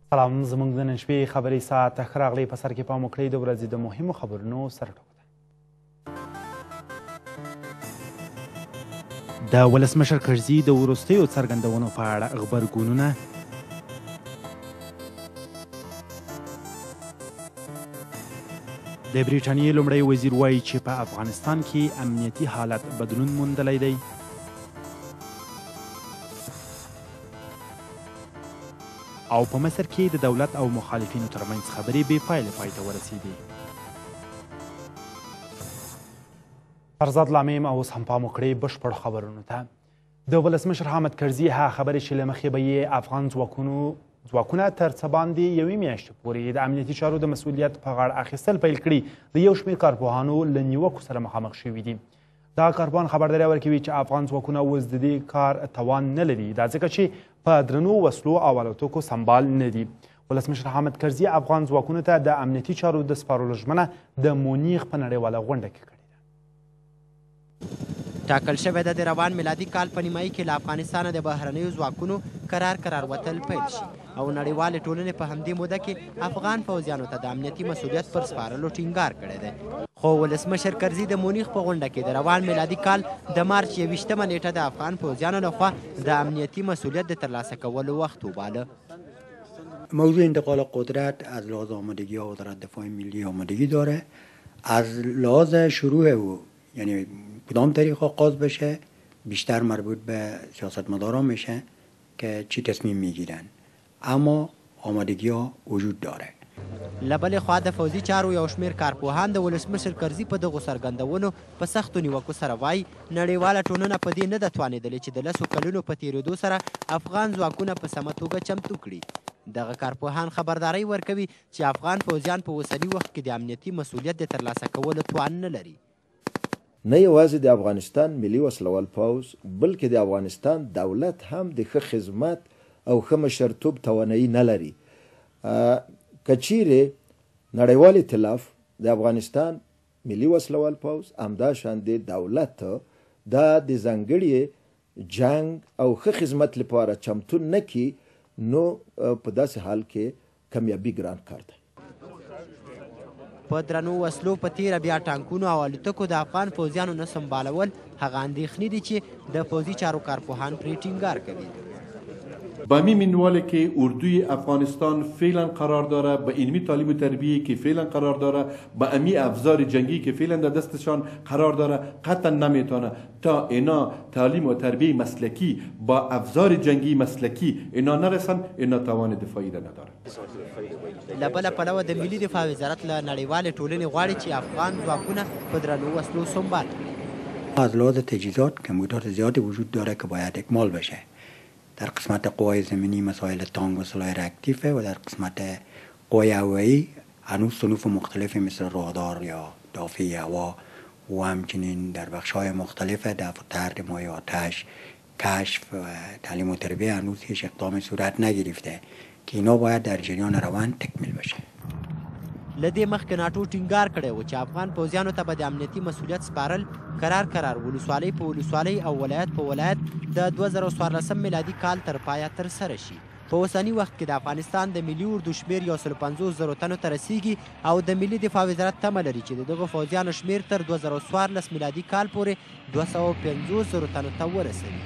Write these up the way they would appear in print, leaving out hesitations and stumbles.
سلام زموږ د نن شپې خبري ساعت ښه راغلی په سر کې پام وکړئ د ورځې د مهمو خبرونو سرټوکه د ولسمشر کرزي د وروستیو څرګندونو په اړه غبرګونونه د بریټانیې لومړی وزیر وایي چې په افغانستان کې امنیتي حالت بدلون موندلی دی او په مصر کې د دولت او مخالفینو ترمنځ خبرې بې پایلې پای ته ورسېدې. فرزاد لامیم اوس هم پام وکړئ بشپړ خبرونو ته. د ولسمشر حامد کرزي هغه خبرې چې له مخې به یې افغان ځواکونه تر څه باندې یوې میاشتې پورې د امنیتي چارو د مسؤلیت په غاړه اخیستل پیل کړي د یو شمېر کارپوهانو له نیوکو سره مخامخ شوي دي. دا کارپوهان خبرداری ورکوي چې افغان ځواکونه اوس د دې کار توان نه لري، دا ځکه چې په درنو وسلو او الوتکو سمبال نه دي. ولسمشر حامد کرزي افغان ځواکونو ته د امنیتي چارو د سپارلو ژمنه د مونیخ په نړیواله غونډه کې کړې ده. ټاکل شوې ده د روان میلادي کال په نیمایي کې له افغانستانه د بهرنیو ځواکونو قرار وتل پیل شي او نړیوالې ټولنې په همدې موده کې افغان پوځیانو ته د امنیتي مسؤلیت پر سپارلو ټینګار کړی دی. خو ولسمشر کرزي د مونیخ په غونډه کې د روان میلادي کال د مارچ 21مه نیټه د افغان پوځیانو لخوا د امنیتي مسؤلیت د ترلاسه کولو وخت وباله. موضوع انتقال قدرت از لحاظ آمادگی وزارت دفاع ملی آمادگی داره. از لحاظ شروع او یعنی کدام طریق آغاز بشه بیشتر مربوط به سیاستمداران میشه که چی تصمیم میگیرن، اما آمادگی ها وجود داره. له بلې خوا د فوزي چارو یو شمېر کارپوهان د ولسمشر کرزي په دغو څرګندونو په سختو نیوکو سره وایي نړیواله ټولنه په دې نه ده توانېدلې چې د 10 کلونو په تېرېدو سره افغان ځواکونه په سمه توګه چمتو کړي. دغه کارپوهان خبرداری ورکوي چې افغان پوځیان په اوسني وخت کې د امنیتي مسؤلیت د ترلاسه کولو توان نه لري. نه یوازې د افغانستان ملي وسلوال پوځ بلکې د افغانستان دولت هم د ښه خدمت او ښه مشرتوب توانایي نه لري. که چیرې نړیوال ائتلاف د افغانستان ملي وسلوال پوځ همداشان د دولت دا د ځانګړي جنګ او ښه خدمت لپاره چمتو نه کړي نو په داسې حال کې کامیابي ګران کار دی. په درنو وسلو په تیره بیا ټانکونو او الوتکو د افغان پوځیانو نه سمبالول هغه اندېښنې دي چې د پوځي چارو کارپوهان پرې ټینګار کوي. با می منواله که اردوی افغانستان فعلا قرار داره، به علمی تعلیم و تربیه که فعلا قرار داره، با امی افزار جنگی که فعلا در دستشان قرار داره قطعا نمیتونه تا اینا تعلیم و تربیه مسلکی با افزار جنگی مسلکی اینا نرسن، اینا توان دفاعی ده نداره. له بله پلوه د ملي دفاع وزارت له نړیوالې ټولنې غواړي چې افغان ځواکونه په درنو وسلو سمبال کړي. از لحاظ تجهیزات کمبودات زیادی وجود داره که باید اکمال بشه. در قسمت قوای زمینی مسائل تانک و سلاح راکتیفه و در قسمت قوای هوایی هنوز صنوف مختلفی مثل رادار یا دافع هوا و همچنین در بخش‌های مختلف دفع طرد مایع آتش، کشف و تعلیم و تربیه هنوز هیچ اقدامی صورت نگرفته که اینا باید در جریان روان تکمیل بشه. له دې مخکې ناټو ټینګار کړی و چې افغان پوځیانو ته به د امنیتي مسؤلیت سپارل قرار ولسوالۍ په ولسوالۍ او ولایت په ولایت د 2014 میلادي کال تر پایه ترسره شي. په اوسني وخت کې د افغانستان د ملي اردو شمېر 150,000 تنو ته رسیږي او د ملي دفاع وزارت تمه لري چې د دغو پوځیانو شمېر تر 2014 میلادي کال پورې 250,000 تنو ته ورسوي.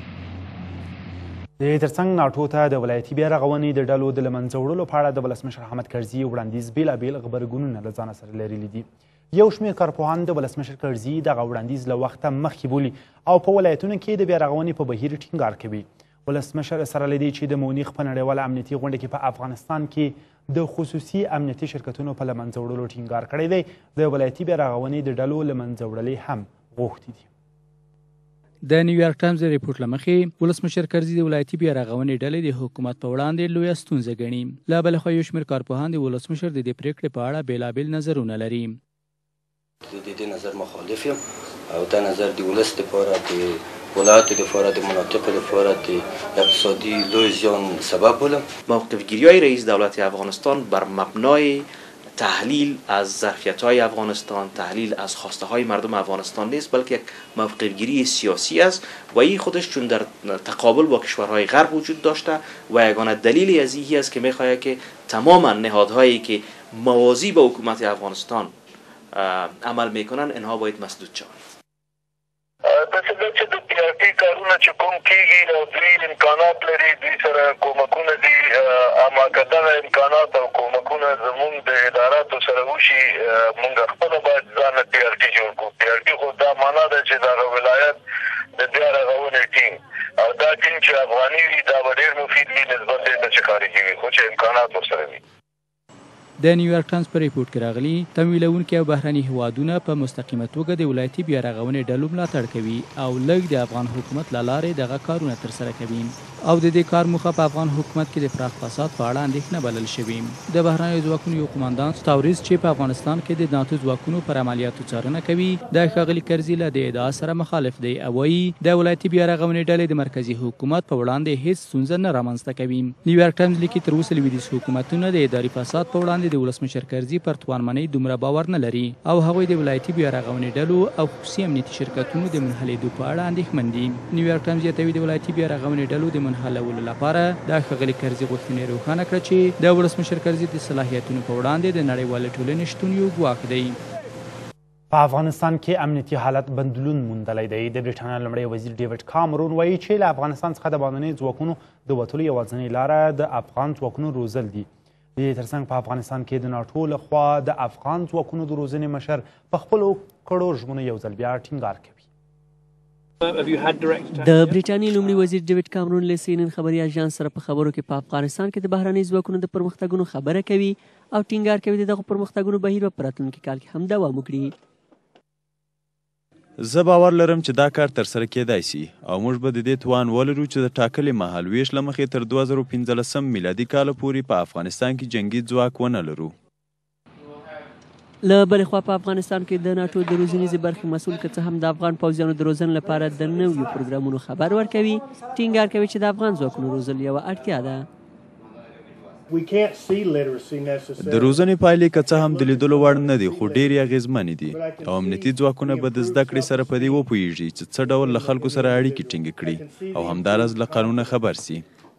د ترڅنګ ناټو ته د ولایتي بیا رغونې د ډلو د له منځه وړلو په اړه د ولسمشر حامد کرزي وړاندیز بېلابېل غبرګونونه له ځانه سره لرلي دي. یو شمېر کارپوهان د ولسمشر کرزي دغه وړاندیز له وخته مخکې بولي او په ولایتونو کې د بیا رغونې په بهیر ټینګار کوي. ولسمشر سره له دې چې د مونیخ په نړیواله امنیتي غونډه کې په افغانستان کې د خصوصي امنیتي شرکتونو په له منځه وړلو ټینګار کړی دی، د ولایتي بیا رغونې د ډلو له منځه وړلې هم غوښتي دي. د نیویارک ټایمز د ریپورټ له مخې ولسمشر کرزي د ولایتي بیا رغونې ډلې د حکومت په وړاندې لویه ستونزه ګڼي. له بلې خوا یو شمېر کارپوهان د ولسمشر د دې پرېکړې په اړه بېلابېل نظرونه لري. د دې نظر مخالف یم او دا نظر د ولس لپاره د ولایت لپاره د مناطق لپاره د اقتصادی لوی زیان سبب بوده. موقف گیری های رئیس دولت افغانستان بر مبنای تحلیل از ظرفیت‌های افغانستان، تحلیل از خواسته‌های مردم افغانستان نیست، بلکه یک موقع‌گیری سیاسی است و این خودش چون در تقابل با کشورهای غرب وجود داشته و یگانه دلیلی از این است که می‌خواهد که تمام نهادهایی که موازی به حکومت افغانستان عمل میکنن اینها باید مسدود شوند. داسې چې د پی آر ټي کارونه چې کوم کېږي او دوی امکانات لري، دوی سره کومکونه دي، اما که دغه امکانات او کومکونه زمونږ د اداراتو سره وشي، مونږ خپله باید ځان پی آر ټي جوړ کړو. پی آر ټي خو دا معنا ده چې دغه ولایت د بیا رغونې ټیم او دا ټیم چې افغاني وي دا به ډېر مفید وي نسبت دې ته چې خارجي وي، خو چې امکانات ورسره وي. د نیویارک ټایمز په ریپورت کې راغلي تمویلونکي او بهرني هیوادونه په مستقیمه توګه د ولایتي بیا رغونې ډلو ملاتړ کوي او لږ د افغان حکومت له لارې دغه کارونه ترسره کوي او د دې کار موخه په افغان حکومت کې د پراخ فساد په اړه اندېښنه بلل شوې. د بهرنیو ځواکونو یو قماندان ستاوریز چې په افغانستان کې د ناتو ځواکونو پر عملیاتو څارنه کوي د ښاغلي کرزي له دې ادعا سره مخالف دی او وایي د ولایتي بیا رغونې ډلې د مرکزي حکومت په وړاندې هیڅ ستونزه نه رامنځته کوي. نیویارک ټایمز لیکي تر اوسه لویدیځ حکومتونه د اداري فساد په وړاندې د ولسمشر کرزي پر توانمنۍ دومره باور نه لري او هغوی د ولایتي بیا رغونې ډلو او خصوصي امنیتي شرکتونو د منحلېدو په اړه اندېښمن دي. نیویارک ټایمز یادوي د ولایتي بیا رغونې ډلو د منحلولو لپاره د ښاغلي کرزي غوښتنې روښانه کړه چې د ولسمشر کرزي د صلاحیتونو په وړاندې د نړیوالې ټولنې شتون یو ګواښ دی. په افغانستان کې امنیتي حالت بدلون موندلی دی. د برېټانیا لومړی وزیر ډیوډ کامرون وایي چې له افغانستان څخه د بهرنیو ځواکونو د وتلو یوازینۍ لاره د افغان ځواکونو روزل دي. د دې ترڅنګ په افغانستان کې د ناټو لخوا د افغان ځواکونو د روزنې مشر په خپلو کړو ژمنو یو ځل بیا ټینګار کوي. د برېټانیا لومړي وزیر ډیوډ کامرون له سی ان ان خبري اژانس سره په خبرو کې په افغانستان کې د بهرنیو ځواکونو د پرمختګونو خبره کوي او ټینګار کوي دغه پرمختګونو بهیر په راتلونکي کال کې هم دوام وکړي. زه باور لرم چې دا کار ترسره کیدای شي او موږ به د دې توان ولرو چې د ټاکلي مهال ویش له مخې تر 2015 میلادي کاله پورې په افغانستان کې جنگي ځواک ونه لرو. له بلې خوا په افغانستان کې د ناټو د روزنیزې برخې مسؤل که څه هم د افغان پوځیانو د روزنې لپاره د نویو پروګرامونو خبر ورکوي، ټینګار کوي چې د افغان ځواکونو روزل یوه اړتیا ده. د روزنې پایلې که څه هم د لیدلو وړ نه دي خو ډېرې اغېزمنې دي او امنیتي ځواکونه به د زده کړې سره په دې وپوهېږي چې څه ډول له خلکو سره اړیکې ټینګې کړي او همداراز له قانونه خبر سي.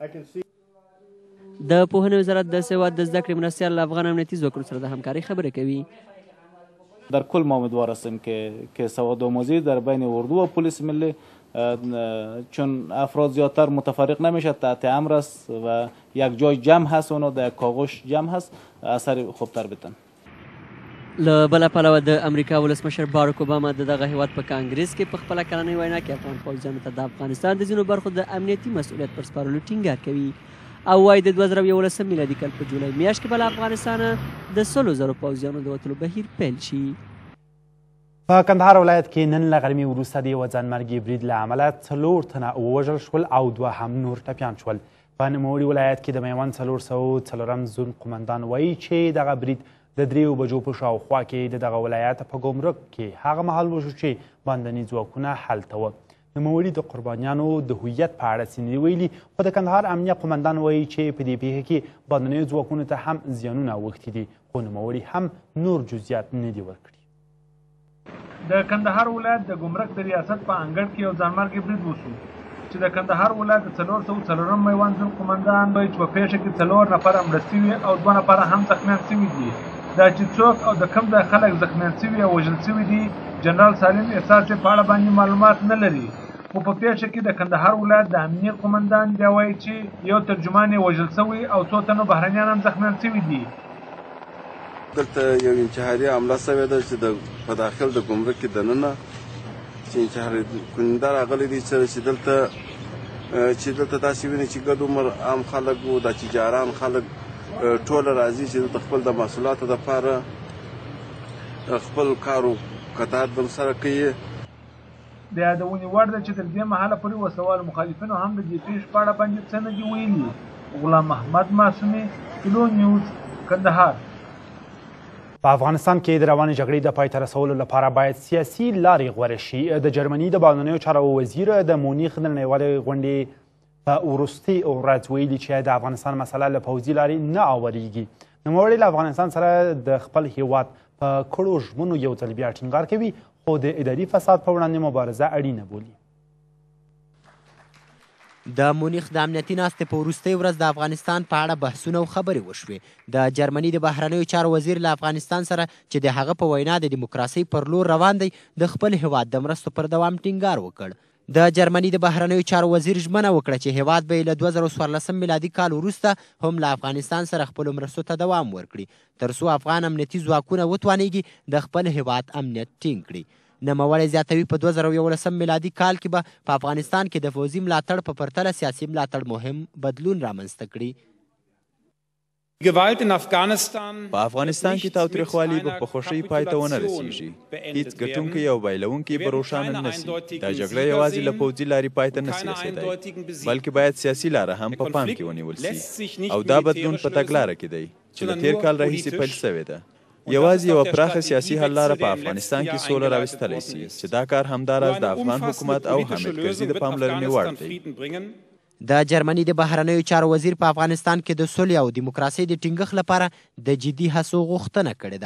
د پوهنې وزارت د سواد د زده کړې مرستیال له افغان امنیتي ځواکونو سره د همکارۍ خبره کوي. در کل ما امیدوار هستیم که سوادآموزی در بین اردو و پلیس ملی چون افراد زیادتر متفرق نمیشه تحت امر است و یک جای جمع هست اونو در کاغذ جمع هست اثر خوبتر بدن. له بله پلوه د امریکا ولسمشر باراک اوباما د دغه هیواد په کانګریس کې په خپله کلنۍ وینا کې افغان پوځیانو ته د افغانستان د ځینو برخو د امنیتي مسؤلیت پر سپارلو ټینګار کوي او وایي د 2011 میلادي کال په جولای میاشت کې به له افغانستانه د 100,000 پوځیانو د وتلو بهیر پیل شي. په کندهار ولایت کې نن له غرمې وروسته د یوه ځانمرګي برید له امله 4 تنه ووژل شول او 2 هم نور ټپیان شول. په نوموړي ولایت کې د میوند 404 زون قمندان وایي چې دغه برید د 3 بجو په شاوخوا کې د دغه ولایت په ګمرک کې هغه مهال وشو چې باندني ځواکونه هلته وه. نوموړي د قربانیانو د هویت په اړه څه نه ویلي خو د کندهار امنیه قمندان وایي چې په دې پیښه کې باندنیو ځواکونو ته هم زیانونه اوښتي دي خو نوموړي هم نور جزئیات نه دي ورکړي. د کندهار ولایت د ګمرک د ریاست په انګړ کې یو ځانمرګي برید وشو چې د کندهار ولایت د 404 میوند زون قمندان وایي چې په پیښه کې 4 نفره مړه سوي او 2 نفره هم زخمیان سوي دي. دا چې څوک او د کوم ځای خلک زخمیان سوي او وژل سوي دي جنرال سالم احساس په اړه باندې معلومات نه لري خو په پیښه کې د کندهار ولایت د امنیه قمندان بیا وایي چې یو ترجمان یې وژل سوی او 100 تنو بهرنیان هم زخمیان سوي دي. دلته یو انتحاري حمله سوې ده چې په داخل د ګمرک کې دننه چې انتحاري کننده راغلی دي چې دلته داسې ویني چې ګډ عمر عام خلک وو د تجاران خلک ټوله راځي چې دلته خپل د محصولاتو دپاره خپل کار و قطاعت بل سره کوي. د یادونې وړ ده چې تر دې مهاله پورې وسوال مخالفینو هم د دې پیښې په اړه باندې څه نه دي ویلي. غلام محمد معصومي، کلو نیوز، کندهار. په افغانستان کې د روانې جګړې د پای ته رسولو لپاره باید سیاسي لارې غوره شي. د جرمني د بهرنیو چارو وزیر د مونیخ د نړیوالې غونډې په وروستۍ ورځ ویلي چې د افغانستان مسله له پوځي لارې نه اوریږي. نوموړي له افغانستان سره د خپل هیواد په کړو ژمنو یو ځل بیا ټینګار کوي خو د اداري فساد په وړاندې مبارزه اړینه بولي. د مونیخ د امنیتي ناستې په وروستۍ ورځ د افغانستان په اړه بحثونه او خبرې وشوې. د جرمني د بهرنیو چارو وزیر له افغانستان سره چې د هغه په وینا د دیموکراسۍ پر لور روان دی د خپل هیواد د مرستو پر دوام ټینګار وکړ. د جرمني د بهرنیو چارو وزیر ژمنه وکړه چې هیواد به له 2014 میلادي کال وروسته هم له افغانستان سره خپلو مرستو ته دوام ورکړي تر څو افغان امنیتي ځواکونه وتوانیږي د خپل هیواد امنیت ټینګ کړي. نوموړی زیاتوي په 2011 میلادي کال کې به په افغانستان کې د پوځي ملاتړ په پرتله سیاسي ملاتړ مهم بدلون رامنځته کړي. په افغانستان کې تاوتریخوالي به په خوښۍ پای ته ونه رسیږي. هیڅ ګټونکی او بایلونکی به روښانه نه سي. دا جګړه یوازې له پوځي لارې پای ته نسي رسېدی بلکې باید سیاسي لاره هم په پام کې ونیول سي او دا بدلون په تګلاره کې دی چې له تیر کال راهیسې پیل سوی ده. یوازې یوه پراخه سیاسي حل لاره په افغانستان کې سوله راوستلی سي چې دا کار همداراز د افغان حکومت او حامد کرزي د پاملرنې وړ دی. د جرمني د بهرنیو چارو وزیر په افغانستان کې د صلح او دیموکراسۍ د ټینګښت لپاره د جدي هڅو غوښتنه کړې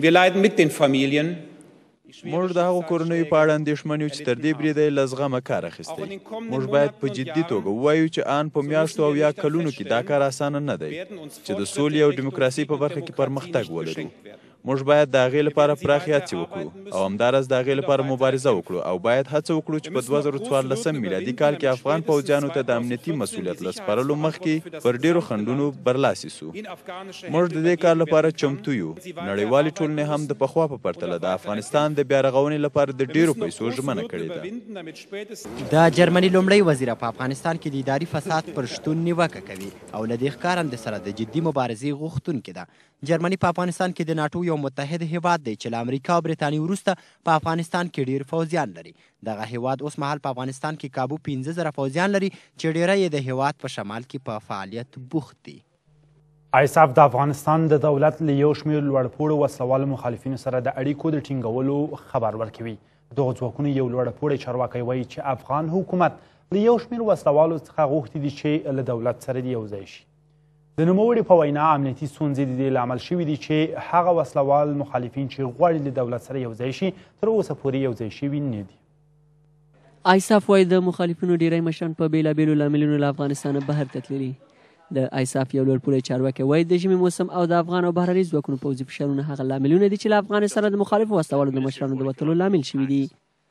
ده. موږ د هغو کورنیو په اړه اندېښمن یو چې تر دې بریده یې له زغمه کار اخیستی. موږ باید په جدي توګه ووایو چې ان په میاشتو او یا کلونو کې دا کار اسانه نه دی چې د سولې او دیموکراسۍ په برخه کې پرمختګ ولرو. موږ باید د هغې لپاره پراخې هڅې وکړو او همداراز د هغې لپاره مبارزه وکړو او باید هڅه وکړو چې په 2014 میلادي کال کې افغان پوځیانو ته د امنیتي مسؤلیت له سپارلو مخکې پر ډېرو خنډونو برلاسي سو. موږ د دې کار لپاره چمتو یو. نړیوالې ټولنې هم د پخوا په پرتله د افغانستان د بیا رغونې لپاره د ډېرو پیسو ژمنه کړې ده. د جرمني لومړی وزیر په افغانستان کې د اداري فساد پر شتون نیوکه کوي او له دې ښکارندې سره د جدي مبارزې غوښتونکې ده. جرمني په افغانستان کې د ناټو یو متحد هیواد دی چې له امریکا او برټانیې وروسته په افغانستان کې ډیر پوځیان لري. دغه هیواد اوس مهال په افغانستان کې کابو 15,000 پوځیان لري چې ډیری یې د هیواد په شمال کې په فعالیت بوخت دي. آیساف د افغانستان د دولت له یو شمېر لوړپوړو وسلوالو مخالفینو سره د اړیکو د ټینګولو خبر ورکوي. دغو ځواکونو یو لوړپوړی چارواکی وایي چې افغان حکومت له یو شمېر وسلوالو څخه غوښتي دي چې له دولت سره یو ځای شي. د نوموړي په وینا امنیتي ستونزې د دې لامل شوي دي چې هغه وسلوال مخالفین چې غواړي له دولت سره یو ځای شي تر اوسه پورې یو ځای شوي نه دي. آیساف وایي د مخالفینو ډیری مشران په بېلابېلو لاملونو له افغانستانه بهر ته تللي. د آیساف یو لوړپوړی چارواکی وایي د ژمي موسم او د افغان او بهرني ځواکونو پوځي فشارونه هغه لاملونه دي چې له افغانستانه د مخالفو وسلوالو د مشرانو د وتلو لامل شوي دي.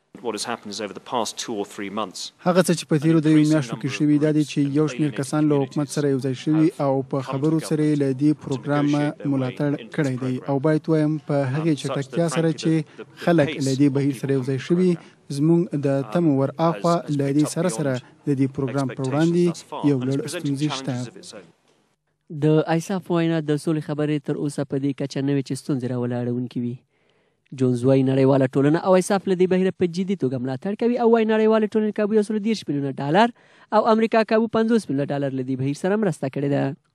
هغه څه چې په تیرو 2 میاشتو کې شوي دا دی چې یو شمېر کسان له حکومت سره یوځای شوي او په خبرو سره یې له دې پروګرام ملاتړ کړی دی او باید وایم په هغې چټکتیا سره چې خلک له دې بهیر سره یوځای شوي زموږ د تمو ور اخوا له دې سره د دې پروګرام پر وړاندې یو لوړ ستونزې شته. د آیساف وینا د سولې خبرې تر اوسه په دې کچه نه وي چې ستونزې راولاړونکې وي. جونز وایي نړیواله ټولنه او آیساف له دې بهیره په جدي توګه ملاتړ کوي او وایي نړیواله ټولنې کابو $130 میلیونه او امریکا کابو $50 میلیونه له دې بهیر سره مرسته کړې ده.